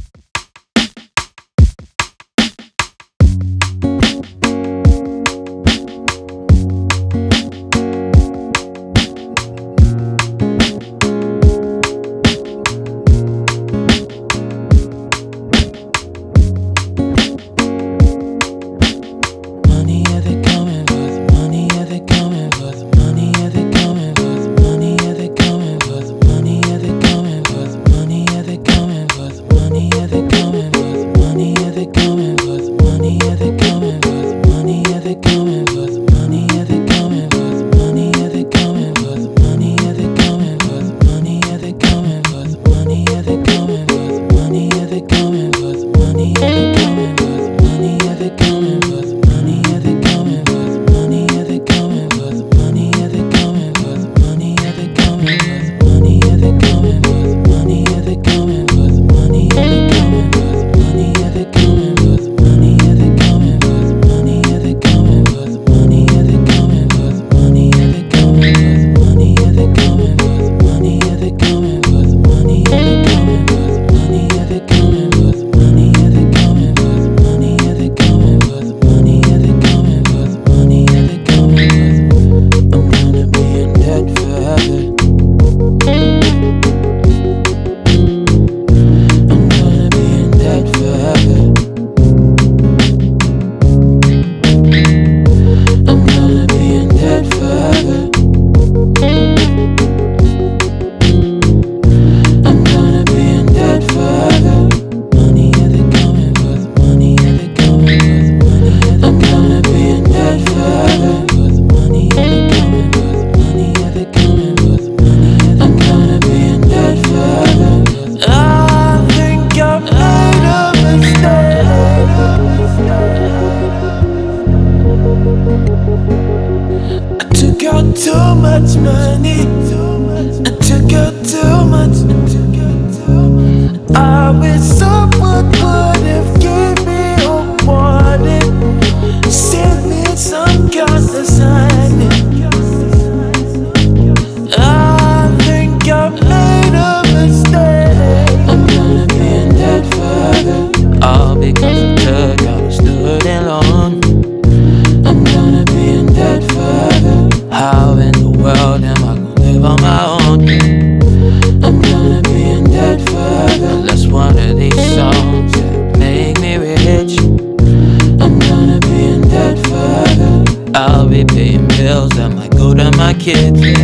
Too much money, I took out too much. I wish someone would have gave me a warning, sent me some kind of sign. I think I made a mistake. I'm gonna be in debt forever, all because I took out and stood in long. I'm gonna be in debt forever. How in the world am I gonna live on my own? I'm gonna be in debt forever, unless one of these songs that make me rich. I'm gonna be in debt forever. I'll be paying bills that might go to my kids.